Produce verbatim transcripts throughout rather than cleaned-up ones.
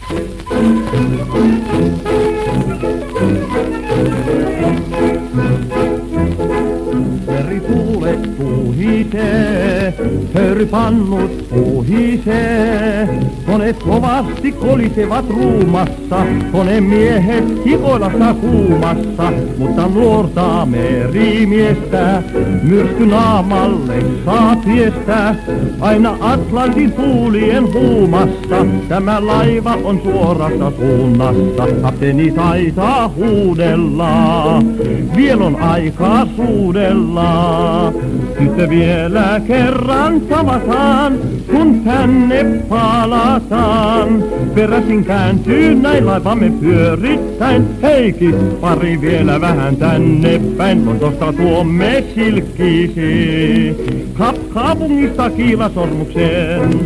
Verituulet puhisee, höyrypannut puhisee. Koneet kovasti kolisevat ruumassa, konemiehet hikoilassa kuumassa. Mutta nuorta merimiestä myrsky naamalle saa piestä. Aina Atlantin tuulien huumassa, tämä laiva on suorassa suunnassa. Kapteeni taitaa huudella, vielä on aikaa suudella. Tyttö vielä kerran tavataan, kun tänne palataan. Peräsin kääntyy näin laivamme pyörittäin. Heikki, pari vielä vähän tänne päin. Lontoosta tuomme silkkisi, Kap kaupungista Kiilasormukseen.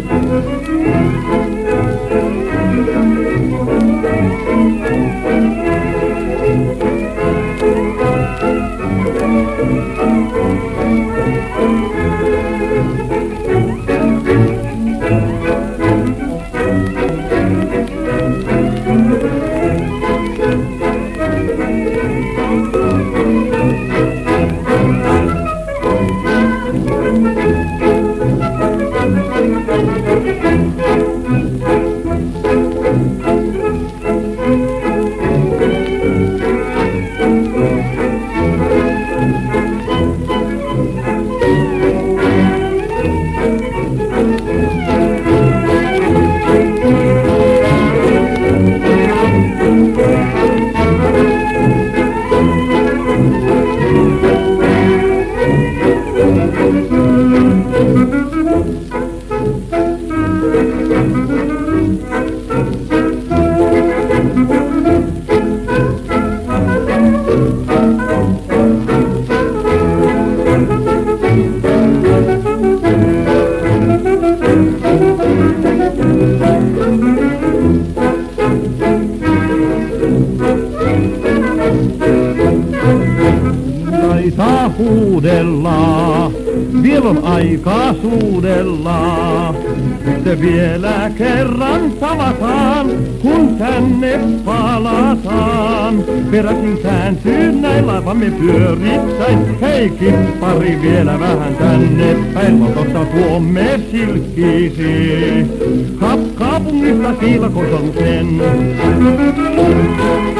Taitaa huudella, vielä on aikaa suudella. Sitten vielä kerran tavataan, kun tänne palataan. Peräsin kääntyy näin laivamme pyörittäin. Heikki, pari vielä vähän tänne päin. Lontoosta tuomme silkkisi, Kap kaupungista Kiilasormukseen.